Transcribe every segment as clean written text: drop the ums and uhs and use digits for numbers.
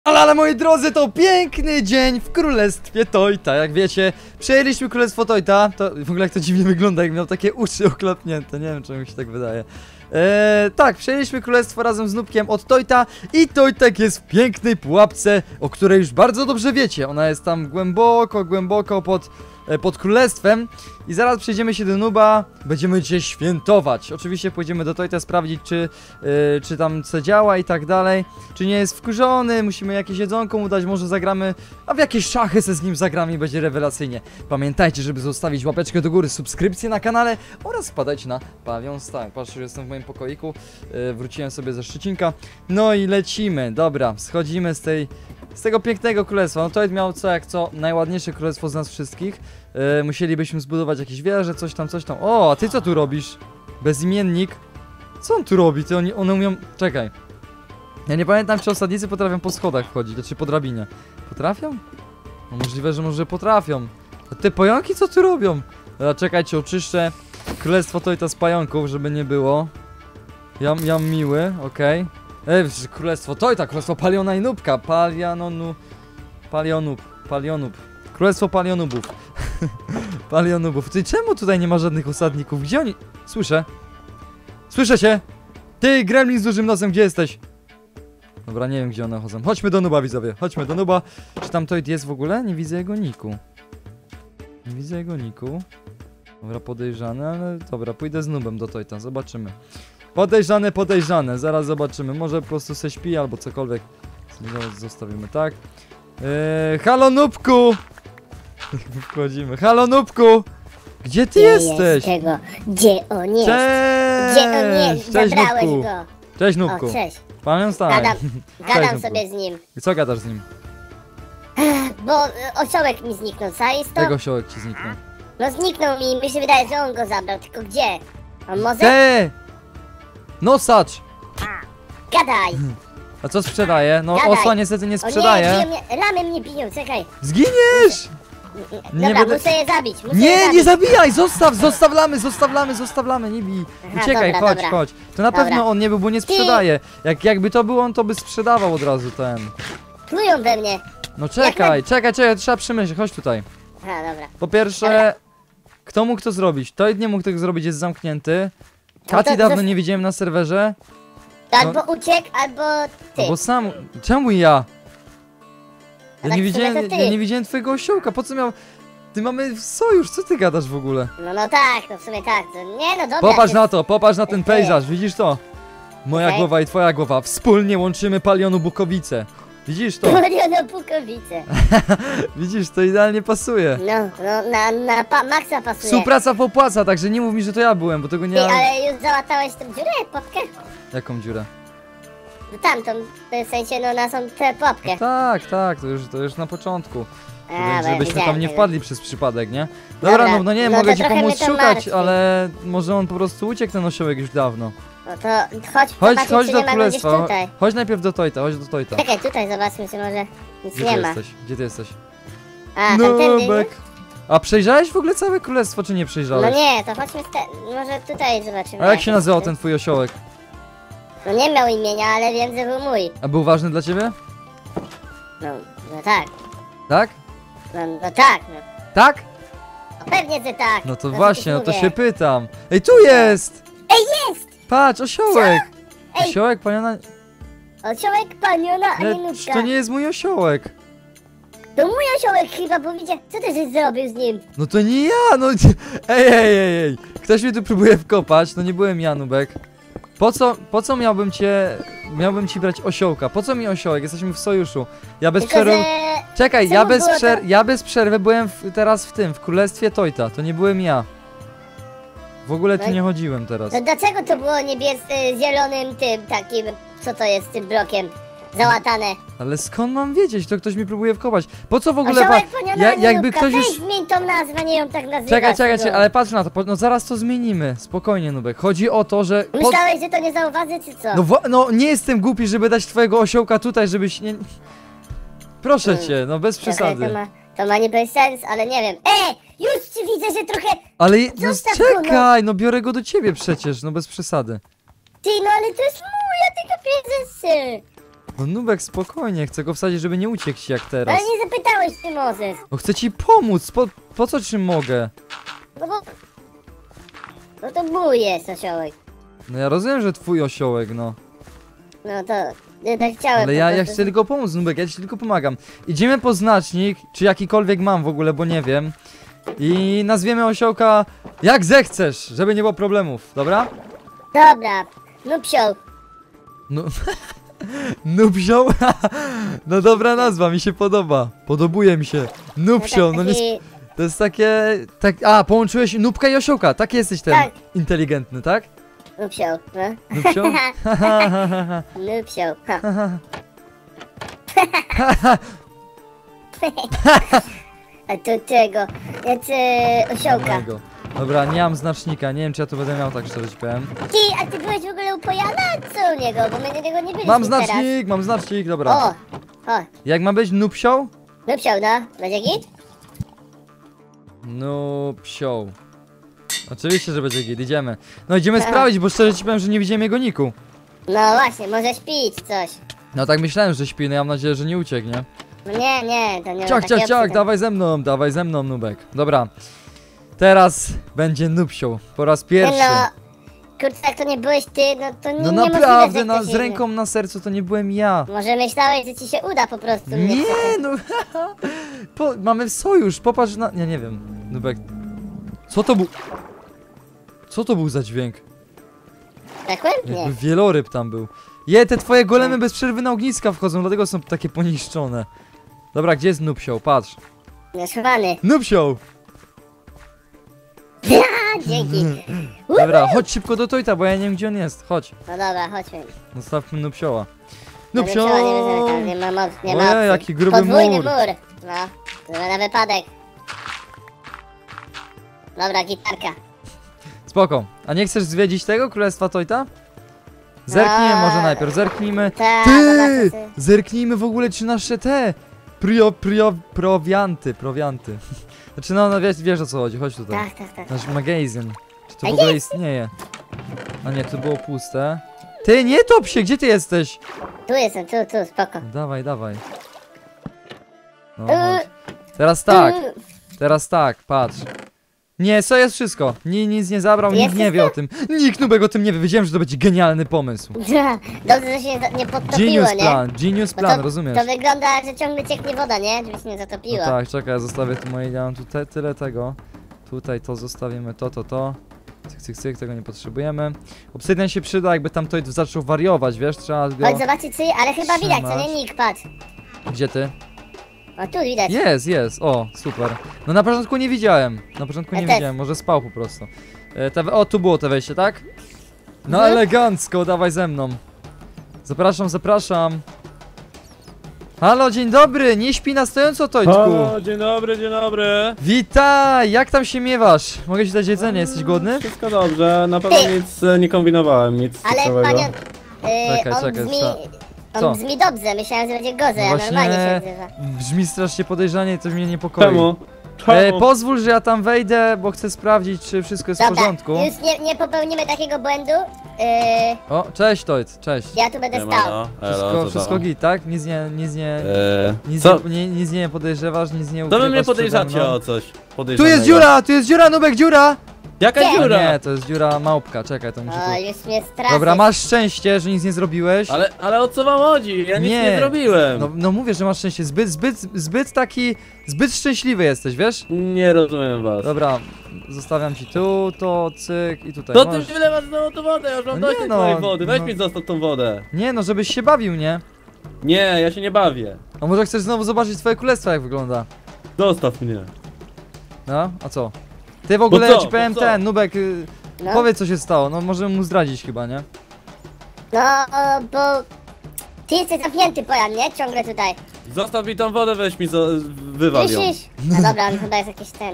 Ale moi drodzy, to piękny dzień w królestwie Tojta. Jak wiecie, przejęliśmy królestwo Tojta. To w ogóle jak to dziwnie wygląda, jak miał takie uszy oklapnięte. Nie wiem, czemu mi się tak wydaje. Tak, przejęliśmy królestwo razem z Nubkiem od Tojta. I Tojtek jest w pięknej pułapce, o której już bardzo dobrze wiecie. Ona jest tam głęboko pod królestwem. I zaraz przejdziemy się do Nuba. Będziemy dzisiaj świętować. Oczywiście pójdziemy do Tojta sprawdzić, czy tam co działa i tak dalej. Czy nie jest wkurzony, musimy jakieś jedzonko mu dać, może zagramy, a w jakieś szachy se z nim zagramy i będzie rewelacyjnie. Pamiętajcie, żeby zostawić łapeczkę do góry, subskrypcję na kanale oraz wpadać na Pawion Style. Patrzcie, że jestem w moim pokoiku, wróciłem sobie ze Szczecinka. No i lecimy, dobra, schodzimy z tego pięknego królestwa. No Tojt miał co najładniejsze królestwo z nas wszystkich. Musielibyśmy zbudować jakieś wieże, coś tam. O, a ty co tu robisz? Bezimiennik. Co on tu robi? One umią... Czekaj. Ja nie pamiętam, czy osadnicy potrafią po schodach wchodzić, czy po drabinie. Potrafią? No możliwe, że może potrafią. A te pająki co tu robią? Dobra, czekajcie, oczyszczę królestwo Tojta z pająków, żeby nie było. Jam miły, okej. Królestwo Tojta, królestwo Paliona i Nubka. Palionub. Królestwo Palionubów. Palionubów. Ty, czemu tutaj nie ma żadnych osadników? Gdzie oni? Słyszę cię! Ty, gremlin z dużym nosem, gdzie jesteś? Dobra, nie wiem, gdzie one chodzą. Chodźmy do Nuba, widzowie. Chodźmy do Nuba. Czy tam Tojt jest w ogóle? Nie widzę jego niku. Dobra, podejrzane, ale dobra, pójdę z Nubem do Tojta. Zobaczymy. Podejrzane. Zaraz zobaczymy. Może po prostu se śpi albo cokolwiek. Zostawimy, tak? Halo Nubku! Wchodzimy. Halo Nubku! Gdzie ty jesteś? Gdzie on jest? Cześć! Gdzie on jest? Cześć, Zabrałeś Nubku. go. Cześć Nubku. O, cześć. Pawion Style. Gadam sobie z nim. I co gadasz z nim? Bo osiołek mi zniknął, czaisz to? Jak osiołek ci zniknął? No zniknął mi się wydaje, że on go zabrał, tylko gdzie? On może? Nosacz! Gadaj! A co sprzedaje? No Gadaj. osła niestety nie O sprzedaje. nie, ramy mnie biją, czekaj. Zginiesz! Dobra, muszę je zabić, Nie zabijaj! Zostawlamy, nie bij. Aha, Uciekaj, dobra. chodź. To na pewno on nie był, bo nie sprzedaje. Jakby to był on, to by sprzedawał od razu ten. Plują we mnie. No czekaj, trzeba przemyśleć, chodź tutaj. Aha, dobra. Po pierwsze, kto mógł to zrobić? Tojt nie mógł tego zrobić, jest zamknięty. No Kati dawno nie widziałem na serwerze. Albo uciekł, albo ty. No bo sam... Czemu ja? A tak w sumie to ty. Ja nie widziałem twojego osiołka, po co miał... Ty mamy sojusz, co ty gadasz w ogóle? No tak, no w sumie tak. To nie, no dobra. Popatrz na ten pejzaż, widzisz to? Moja Okej. głowa i twoja głowa, wspólnie łączymy Palionu Bukowice. Widzisz to? Poliono Pukowice. Widzisz, to idealnie pasuje. No, Maxa pasuje. Współpraca popłaca, także nie mów mi, że to ja byłem, bo tego nie... Ty, ale już załatałeś tę dziurę, popkę? Jaką dziurę? No tamtą, w sensie, no na są tę popkę. Tak, to już na początku. A, Żebyśmy tam nie tego. wpadli przez przypadek, nie? Dobra, no nie, no mogę to ci trochę pomóc mnie to szukać, martwi. ale może on po prostu uciekł ten osiołek już dawno. No to chodź Chodź czy do nie ma go gdzieś królestwa, tutaj. chodź najpierw do Tojta, Czekaj, tutaj zobaczmy, czy może nic Gdzie nie ty ma. jesteś? Gdzie ty jesteś? A, tamtędy. Nubek. A przejrzałeś w ogóle całe królestwo, czy nie No przejrzałeś? nie, to chodźmy może tutaj zobaczymy. A jak się nazywał ten twój osiołek? No nie miał imienia, ale wiem, że był mój. A był ważny dla ciebie? No tak. Tak? No tak, no. Tak? No pewnie, że tak. No to co właśnie, ci no to mówię. się pytam. Ej, tu jest! Ej, jest! Patrz, osiołek! Ej! Osiołek, paniona... Osiołek paniona, a nie Nie, nubka. to nie jest mój osiołek. To mój osiołek chyba, bo widzę, co ty żeś zrobił z nim? No to nie ja, no... Ej. Ktoś mnie tu próbuje wkopać, no nie byłem ja, Nubek. Po co miałbym ci brać osiołka? Po co mi osiołek? Jesteśmy w sojuszu. Ja bez Tylko, przerwy... że... Czekaj, czemu było to- ja bez przerwy byłem teraz w królestwie Tojta. To nie byłem ja. W ogóle tu No i- nie chodziłem teraz. No dlaczego to było zielonym tym takim, co to jest, tym blokiem? Załatane. Ale skąd mam wiedzieć? To ktoś mi próbuje wkopać. Po co w ogóle... Osiołek paniona, a nie jakby nubka. ktoś już... Weź zmień tą nazwę, nie ją tak nazywać. Czekaj, ale patrz na to, no zaraz to zmienimy. Spokojnie, Nubek. Chodzi o to, że... Myślałeś, że to nie zauważy, czy co? No nie jestem głupi, żeby dać twojego osiołka tutaj, żebyś nie... Proszę cię, no bez Trochę przesady. To ma niby sens, ale nie wiem. Już ci widzę, że trochę... Ale Zostaw go, no. czekaj, no biorę go do ciebie przecież, no bez przesady. Ty, no ale to jest mój, ja tylko prezesy. No Nubek, spokojnie, chcę go wsadzić, żeby nie uciekł ci jak Ale teraz. nie zapytałeś, czy możesz. No chcę ci pomóc, po co czym mogę? No bo... No to mój jest osiołek. No ja rozumiem, że twój osiołek, no. No to... Ja tak chciałem. Ale po ja prostu. chcę tylko pomóc, Nubek, ja ci tylko pomagam. Idziemy po znacznik, czy jakikolwiek mam w ogóle, bo nie wiem. I nazwiemy osiołka jak zechcesz, żeby nie było problemów, dobra? Dobra. No psioł. No... Nubsioł? No dobra nazwa, mi się podoba. Podobuje mi się. Nubsioł, no nie... To jest takie... Tak, a, połączyłeś nubka i osiołka, tak jesteś ten Tak. inteligentny, tak? No psioł, no. Nubsioł? No psioł. A tu tego, ja chcę osiołka. Mojego. Dobra, nie mam znacznika, nie wiem czy ja to będę miał, tak szczerze ci powiem. Ty, a ty byłeś w ogóle u Pojana? Co u niego? Bo my do niego nie byliśmy Mam znacznik, dobra. teraz. O, Jak ma być nubsioł? no psioł, no. Będzie git? Nubsioł. Oczywiście, że będzie git, idziemy. No idziemy sprawdzić, bo szczerze ci powiem, że nie widziałem jego niku. No właśnie, może śpić coś. No tak myślałem, że śpi, no ja mam nadzieję, że nie ucieknie. No nie, to nie ma Ciach, takiej ciach, ciach, opcji. dawaj ze mną, Nubek. Dobra. Teraz będzie nubsioł, po raz pierwszy. No, kurczę, jak to nie byłeś ty, no to No niemożliwe, naprawdę, że ktoś z inny. ręką na sercu to nie byłem ja. Może myślałeś, że ci się uda po prostu. Nie, no mamy sojusz, popatrz na... Ja nie wiem, Nubek. Co to był? Co to był za dźwięk? Takłem? Jakby Nie. wieloryb tam był. Te twoje golemy bez przerwy na ogniska wchodzą, dlatego są takie poniszczone. Dobra, gdzie jest nubsioł? Patrz. No schowany. Nubsioł! A, dzięki. Dobra, chodź szybko do Tojta, bo ja nie wiem gdzie on jest. Chodź, No dobra, chodźmy. zostawmy nubsioła. No Nubsioł! psioła nie wezmę, nie ma mocy, nie ma Ojej, opcji. jaki gruby Podwójny mur. mur. No, to na wypadek. Dobra, gitarka. Spoko. A nie chcesz zwiedzić tego królestwa Tojta? Zerknijmy może najpierw, zerknijmy. Tak, Ty! zobaczę sobie. Zerknijmy w ogóle czy nasze te prowianty. Znaczy no wiesz o co chodzi, chodź tutaj. Tak. Nasz magazyn. Czy to A w ogóle jest! istnieje? A nie, to było puste. Ty, nie top się, gdzie ty jesteś? Tu jestem, tu, spoko. Dawaj. No, Yy, chodź. Teraz tak, patrz. Nie, co jest wszystko? Nic nie zabrał, nikt Jest nie wie o tym. Nikt Nubek o tym nie wie, wiedziałem, że to będzie genialny pomysł. Dobrze, że się nie podtopiło, nie? Genius Bo plan, to, rozumiesz? To wygląda, że ciągle cieknie woda, nie? Żeby się nie zatopiło. No tak, czekaj, ja zostawię tu moje, ja mam tu tyle tego. Tutaj to zostawimy, to. Cyk, tego nie potrzebujemy. Obsydian się przyda, jakby tam to zaczął wariować, wiesz, trzeba go... Chodź zobaczyć, ale chyba widać, co trzymać. nie? Nick, patrz. Gdzie ty? O, tu widać. Jest, o, super. No na początku nie widziałem, Ja też. może spał po prostu. O, tu było to wejście, tak? No Mhm. elegancko, dawaj ze mną. Zapraszam. Halo, dzień dobry, nie śpi na stojąco, Tojtku. Halo, dzień dobry. Witaj, jak tam się miewasz? Mogę ci dać jedzenie, jesteś głodny? Wszystko dobrze, na pewno Ty. nic nie kombinowałem, nic Ale ciekawego. panion... Czekaj, Co? On brzmi dobrze, myślałem, że będzie gorzej, a normalnie się odzywa. Brzmi strasznie podejrzanie i to mnie niepokoi. Czemu? Czemu? Pozwól, że ja tam wejdę, bo chcę sprawdzić, czy wszystko jest w Dobra, porządku. już nie popełnimy takiego błędu. O, cześć Tojt, cześć. Ja tu będę stał. Wszystko git, tak? Nic Co? nie podejrzewasz, nic nie To ukrywasz wy mnie przede podejrzacie mną. o coś Tu jest podejrzanego. dziura, Nubek, dziura! Jaka Gdzie? dziura? Nie, to jest dziura małpka, czekaj, to muszę O, tu... już mnie straszy. Dobra, masz szczęście, że nic nie zrobiłeś. Ale o co wam chodzi? Ja nic nie zrobiłem. No mówię, że masz szczęście, zbyt szczęśliwy jesteś, wiesz? Nie rozumiem was. Dobra, zostawiam ci tu, to, cyk i tutaj. To ty Możesz- wylewasz znowu tą wodę, ja już mam No dość nie tej no, twojej wody, weź no. mi zostaw tą wodę. Nie no, żebyś się bawił, nie? Nie, ja się nie bawię. A może chcesz znowu zobaczyć twoje królestwo, jak wygląda? Zostaw mnie. No, a co? Ty w ogóle, co? ja ci powiem Bo co? ten, Nubek, No, powiedz co się stało, no możemy mu zdradzić chyba, nie? no, bo... Ty jesteś zamknięty, Pojan, nie? Ciągle tutaj. Zostaw mi tą wodę, weź mi wywal ją. Słyszysz? No dobra, on chyba jest jakiś ten.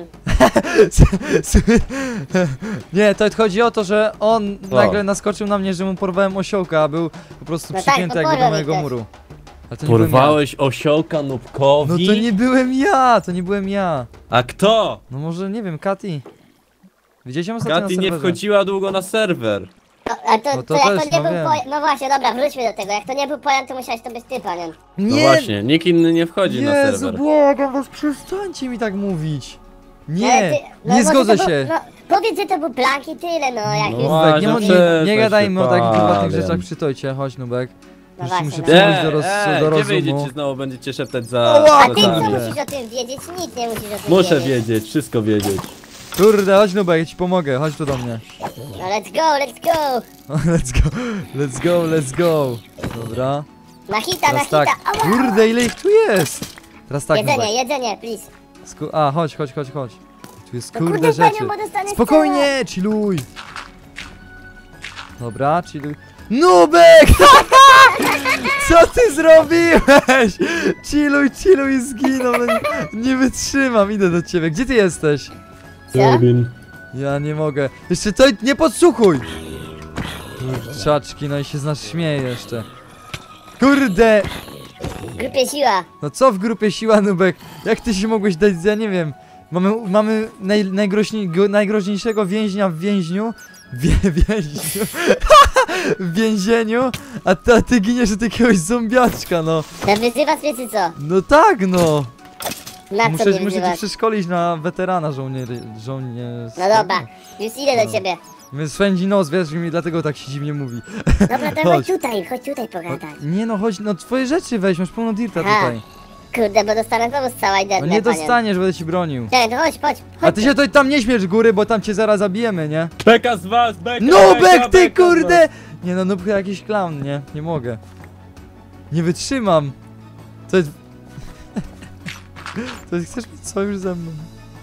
Nie, to chodzi o to, że on nagle naskoczył na mnie, że mu porwałem osiołka, a był po prostu No tak, przypięty to jakby do porwał mojego mi też. muru. Ale to nie byłem Porwałeś osiołka ja. Nubkowi? No to nie byłem ja, to nie byłem ja. A kto? No może, nie wiem, Kati. Widzieliście ją ostatnio na Katy nie serwerze? wchodziła długo na serwer. A to, No to, to jak też, to nie no był wiem. pojan... No właśnie, dobra, wróćmy do tego. Jak to nie był pojan, to musiałeś to być ty, panion. No Nie! właśnie, nikt inny nie wchodzi na Jezu, serwer. błagam was, przestańcie mi tak mówić. Ale Nie, ty- no nie może zgodzę to był- się. No, powiedz, że to był plank i tyle, no jak No już... właśnie, Nubek, nie, nie przestań gadajmy się, o takich prywatnych Fabian. rzeczach przy tojcie, chodź Nubek. No Już ci właśnie, muszę no. przyjść do, do Gdzie wyjdziecie rozumu. znowu, będziecie szeptać za Ała, A ty co plecami. kurde. musisz o tym wiedzieć? Nic nie musisz o tym Muszę wiedzieć. wiedzieć, wszystko wiedzieć. Kurde, chodź Nubek, ja ci pomogę, chodź tu do mnie. No let's go, let's go! Let's go, let's go, let's go. Dobra. Na hita, na Teraz hita! tak. Ała! Kurde, ile ich tu jest? Teraz tak, Nubek. Jedzenie, jedzenie, please. A, chodź. Tu jest No kurde kurde, rzeczy. panią, bo dostanę Spokojnie, chilluj. Dobra, chilluj. Nubek! Co ty zrobiłeś? Chilluj i zginął. No nie wytrzymam, idę do ciebie. Gdzie ty jesteś? Co? Ja nie mogę. Jeszcze to nie podsłuchuj! Kurczaczki, no i się z nas śmieje jeszcze. Kurde! W grupie siła. No co w grupie siła, Nubek? Jak ty się mogłeś dać, ja nie wiem. Mamy najgroźniejszego więźnia w więźniu. Więźniu. W więzieniu, a ty giniesz od jakiegoś zombiaczka, no. No wyzywasz mnie czy co? No tak, no. Na co Muszę mnie cię wyzywasz? przeszkolić na weterana żołnierz. No dobra, już idę do ciebie. Więc swędzi nos, wiesz, mi dlatego tak się dziwnie mówi. Dobra, to Chodź. chodź tutaj pogadać. Nie no, chodź, no twoje rzeczy weź, masz pełno dirta Aha. tutaj. Kurde, bo dostanę znowu strzała i No dednę, nie panią. dostaniesz, będę ci bronił. Czekaj, to chodź. A ty się tutaj tam nie śmiesz góry, bo tam cię zaraz zabijemy, nie? Beka z was, beka, Nubek, ty beka z kurde! Nie no, Nubek jakiś clown, nie? Nie mogę. Nie wytrzymam. To jest... To jest, chcesz mieć sojusz ze mną?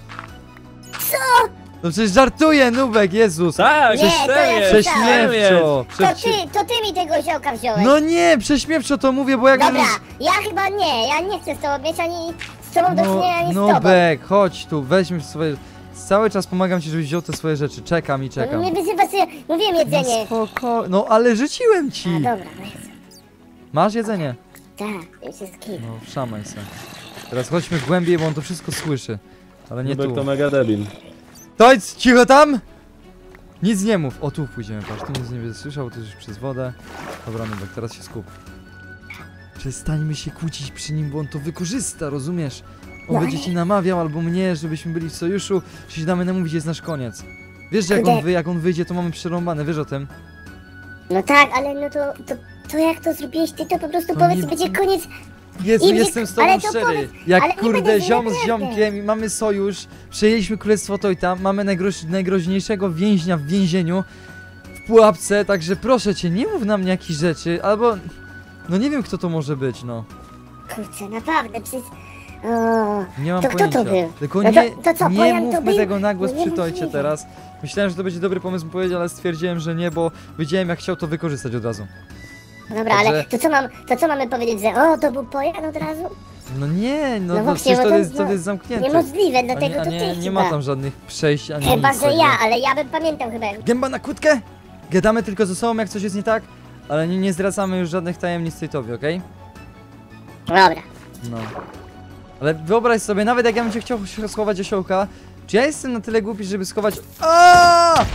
Co? No przecież żartuję, Nubek, Jezus! Tak, Nie, to ja Prześmiewczo! To ty mi tego ziołka wziąłeś. No nie, prześmiewczo to mówię, bo jak Dobra, będziesz... ja chyba nie, ja nie chcę z tobą mieć ani z tobą do czynienia, ani z tobą. Nubek, chodź tu, weźmy swoje... Cały czas pomagam ci, żebyś wziął te swoje rzeczy. Czekam i No czekam. nie wyzywasz się, mówiłem jedzenie. No spoko... No ale rzuciłem ci! A dobra, no jest. Masz jedzenie? Tak, już jest kit. No, szamaj se. Teraz chodźmy głębiej, bo on to wszystko słyszy. Ale nie Nubek tu. to mega debil. Tojc, cicho tam! Nic nie mów. O, tu pójdziemy, patrz, tu nic nie będzie słyszał, tu już przez wodę. Dobra, Nubek, teraz się skup. Przestańmy się kłócić przy nim, bo on to wykorzysta, rozumiesz? On No, będzie ci namawiał, albo mnie, żebyśmy byli w sojuszu, że się damy namówić, jest nasz koniec. Wiesz, że jak on wyjdzie, to mamy przerąbane, wiesz o tym? No tak, ale no to jak to zrobiłeś ty, to po prostu To powiedz, nie- będzie koniec. Jezu, I jestem z ale tobą to szczery. powiedz, Jak ale nie kurde będę ziom z naprawdę. ziomkiem i mamy sojusz, przejęliśmy królestwo Tojta, mamy najgroźniejszego więźnia w więzieniu, w pułapce, także proszę cię, nie mów na mnie jakichś rzeczy, albo... No nie wiem kto to może być, no. Kurczę, naprawdę, przecież... O, Nie mam to kto pojęcia. to był? Tylko No nie, to co, nie Bojan to mówmy był? tego na głos No przy niemożliwe. Tojcie teraz. Myślałem, że to będzie dobry pomysł powiedzieć, ale stwierdziłem, że nie, bo wiedziałem jak chciał to wykorzystać od razu. no dobra, ale Także- to co mamy powiedzieć, że o, to był pojan od razu? No nie, no, No no właśnie, przecież bo to to jest, jest, to no, jest zamknięte. Niemożliwe, A dlatego nie, to ty nie chyba. ma tam żadnych przejść ani Chyba, nic że takiego. ja, ale ja bym pamiętał chyba. Gęba na kłódkę? Gadamy tylko ze sobą, jak coś jest nie tak, ale nie zdradzamy już żadnych tajemnic Tojtowi, okej? Dobra. No. Ale wyobraź sobie, nawet jak ja bym cię chciał schować osiołka, czy ja jestem na tyle głupi, żeby schować... Aaaa!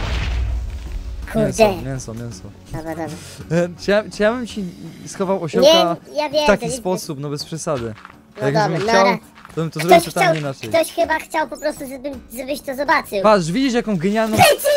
Kurde. Mięso. Dobra, dobra. Czy ja bym ci schował osiołka Nie, ja wiem, w taki że nie- sposób, no bez przesady. No Jak dobra, bym no chciał, ale to bym to zrobił totalnie inaczej. ktoś chyba chciał po prostu, żebyś to zobaczył. Patrz, widzisz jaką genialną...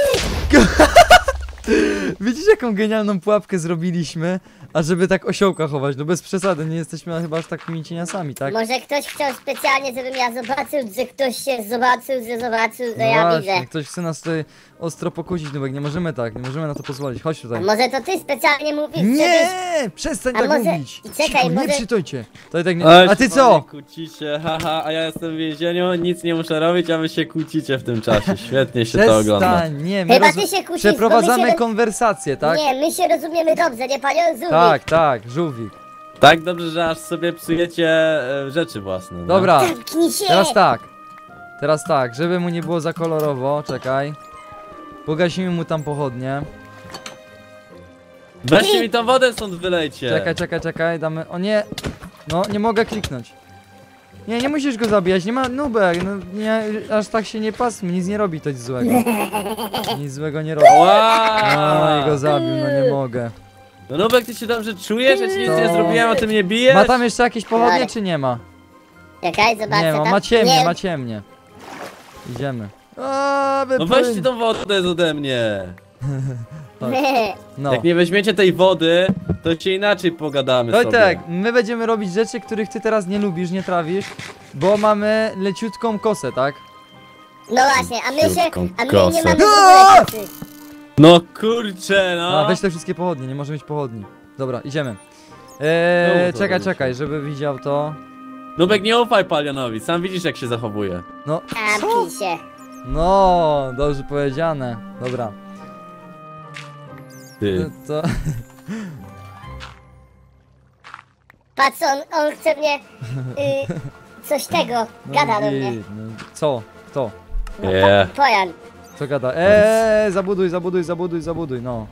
Widzisz jaką genialną pułapkę zrobiliśmy, ażeby tak osiołka chować, no bez przesady, nie jesteśmy chyba aż takimi cieniasami, tak? Może ktoś chciał specjalnie, żebym ja zobaczył, że ktoś się zobaczył, że No ja właśnie, widzę. ktoś chce nas tutaj ostro pokłócić, Nubek, nie możemy tak, nie możemy na to pozwolić, chodź A tutaj. może to ty specjalnie mówisz, żebyś... Nie! Przestań A tak może- mówić! i czekaj, Cicho, nie może- przytojcie! To tak nie... Oj, A ty się co? panie Kłócicie, haha, a ja jestem w więzieniu, nic nie muszę robić, a wy się kłócicie w tym czasie. Świetnie się to ogląda. Przestań, nie, my Chyba ty się kłócisz, bo my przeprowadzamy się... konwersację, tak? Nie, my się rozumiemy dobrze, nie panią Zubi? Tak, żółwik. Tak dobrze, że aż sobie psujecie rzeczy własne. No. Dobra, Zamknij się! teraz tak, żeby mu nie było za kolorowo, czekaj. Pogasimy mu tam pochodnie. Weźcie mi tą wodę stąd wylejcie. Czekaj, damy... O nie! No, nie mogę kliknąć. Nie musisz go zabijać, nie ma Nubek, no nie, aż tak się nie pasmy, nic nie robi to złego. Nic złego nie robi. No i go zabił, no nie mogę. No Nubek, ty się dobrze czujesz? Ja ci nic nie To- zrobiłem, a ty mnie bijesz? Ma tam jeszcze jakieś pochodnie, czy nie ma? Czekaj, zobaczę Nie ma, tam. ma ciemnie, Nie, ma ciemnie. Idziemy. No weźcie tą wodę ode mnie. No. Jak nie weźmiecie tej wody, to się inaczej pogadamy No sobie. tak, my będziemy robić rzeczy, których ty teraz nie lubisz, nie trawisz, bo mamy leciutką kosę, tak? No właśnie, a my nie Kosę. mamy w ogóle kasy. No kurczę, A no. weź te wszystkie pochodnie, nie może mieć pochodni. Dobra, idziemy. No, to Czekaj, dobrze. czekaj, żeby widział to. Nubek, nie ufaj Palionowi, sam widzisz jak się zachowuje. No, A, pisie. no, dobrze powiedziane. Dobra, Ty. to... Patrz, on chce mnie... coś tego, gada do mnie. No, co? Kto? No, Nie. Pojan. Co gada? Zabuduj, no.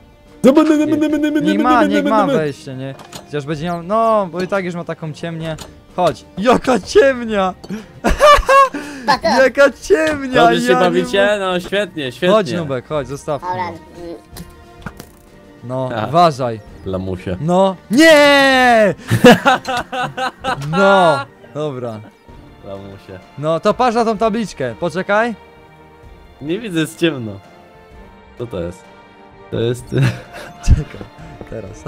Niech ma wejście, nie? Chociaż będzie miał, no, bo i tak już ma taką ciemnię. Chodź. Jaka ciemnia! Pato. Jaka ciemnia! Dobrze się ja bawicie? No świetnie, świetnie. Chodź Nubek, chodź, zostaw. Dobra, No, A. uważaj. Lamusie. No. Nie! No, dobra. Lamusie. No, to patrz na tą tabliczkę, poczekaj. Nie widzę, jest ciemno. Co to jest? To jest... Czekaj, teraz.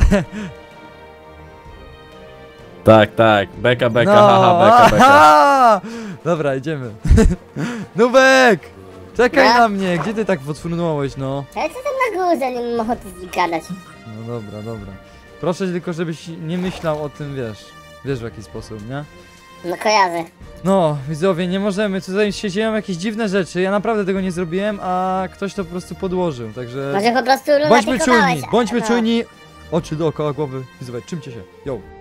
Tak. Beka, No, haha, beka. aha! Dobra, idziemy. Nubek! Czekaj No. na mnie, gdzie ty tak odfrunąłeś, no? ale co tam na górze, nie mam ochoty z nim gadać. No dobra. Proszę tylko, żebyś nie myślał o tym, wiesz w jaki sposób, nie? No kojarzę. No, widzowie, nie możemy, tutaj się dzieją jakieś dziwne rzeczy, ja naprawdę tego nie zrobiłem, a ktoś to po prostu podłożył, także... Może po prostu Bądźmy lunatykowałeś. czujni, bądźmy No. czujni! Oczy dookoła głowy, widzowie, czymcie się, yo!